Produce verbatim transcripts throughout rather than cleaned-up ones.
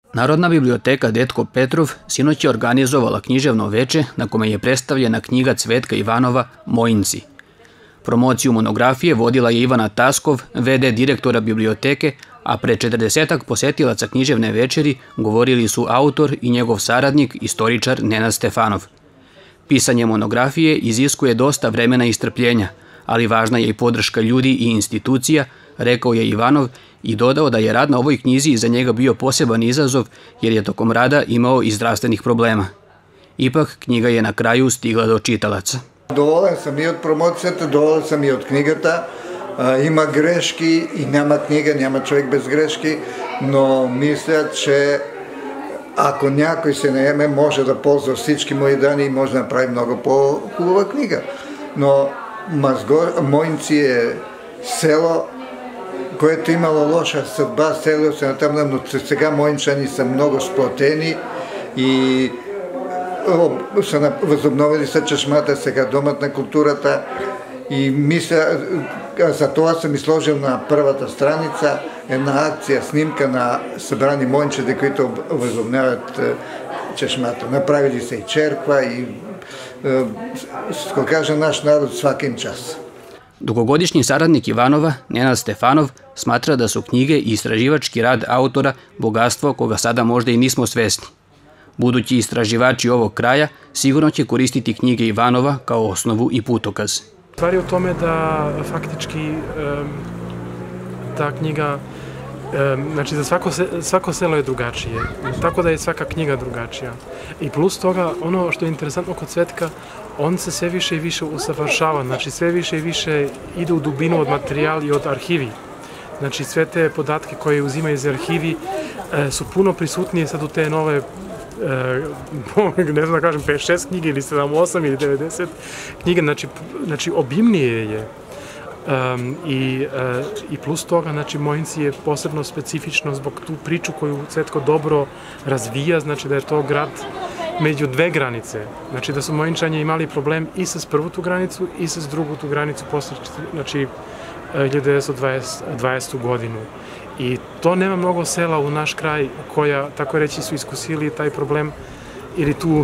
Narodna biblioteka Detko Petrov sinoć je organizovala književno veče na kome je predstavljena knjiga Cvetka Ivanova Mojinci. Promociju monografije vodila je Ivana Taskov, ve de direktora biblioteke, a pre četrdesetak posetilaca književne večeri govorili su autor i njegov saradnik, istoričar Nenad Stefanov. Pisanje monografije iziskuje dosta vremena i strpljenja, ali važna je i podrška ljudi i institucija, rekao je Ivanov i dodao da je rad na ovoj knjizi za njega bio poseban izazov jer je tokom rada imao i zdravstvenih problema. Ipak, knjiga je na kraju stigla do čitalaca. Доволен съм и от промоцията, доволен съм и от книгата. Има грешки и няма книга, няма човек без грешки, но мисля, че ако някой се наеме, може да ползва всички мои данни и може да направи много по-хубава книга. Но Мойнци е село, което имало лоша съдба, село се натъмна, но сега мойнчани са много сплотени и са възобновили са чешмата, сега домът на културата и мисля, за това съм изложил на първата страница една акция, снимка на събрани мойнчети, които възобновяват чешмата. Направили се и черква и što kaže naš narod, svakim čas. Dugogodišnji saradnik Ivanova, Nenad Stefanov, smatra da su knjige i istraživački rad autora bogatstvo koga sada možda i nismo svesni. Budući istraživači ovog kraja sigurno će koristiti knjige Ivanova kao osnovu i putokaz. Stvar je u tome da faktički ta knjiga, znači za svako, svako selo je drugačije, tako da je svaka knjiga drugačija. I plus toga, ono što je interesantno kod Cvetka, on se sve više i više usavršava, znači sve više i više ide u dubinu od materijala i od arhivi. Znači sve te podatke koje uzima iz arhivi su puno prisutnije sad u te nove, ne znam da kažem, pet šest knjige ili sedam osam ili devedeset knjige, znači, znači obimnije je. Um, i, uh, i plus toga, znači Mojinci je posebno specifično zbog tu priču koju Cvetko dobro razvija, znači da je to grad među dve granice, znači da su Mojinčani imali problem i sa prvu tu granicu i sa drugu tu granicu posle, znači hiljadu devetsto dvadesete godinu. I to nema mnogo sela u naš kraj koja, tako reći, su iskusili taj problem ili tu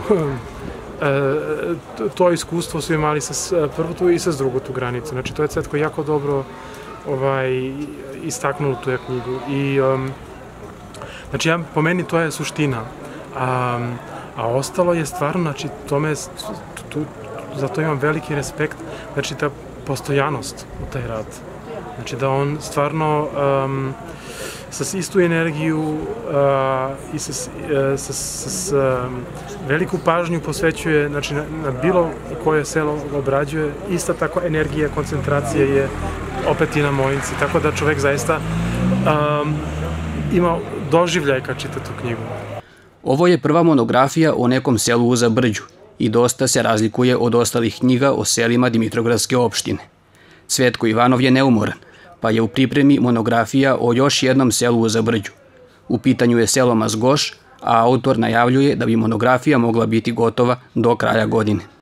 to iskustvo su imali sa prvu tu i sa drugu tu granicu. Znači to je Cvetko jako dobro ovaj, istaknuo u tu knjigu. I, um, znači ja, po meni to je suština. A, a ostalo je stvarno, znači tome, tu, zato imam veliki respekt, znači ta postojanost u taj rad. Znači da on stvarno um, sa istu energiju uh, i sa, uh, sa, sa, sa um, veliku pažnju posvećuje, znači na, na bilo koje selo obrađuje, ista tako energija, koncentracija je opet i na Mojinci, tako da čovek zaista um, ima doživljaj kad čita tu knjigu. Ovo je prva monografija o nekom selu uza Brđu i dosta se razlikuje od ostalih knjiga o selima Dimitrovgradske opštine. Cvetko Ivanov je neumoran, pa je u pripremi monografija o još jednom selu uza Brđu. U pitanju je selo Mazgoš, a autor najavljuje da bi monografija mogla biti gotova do kraja godine.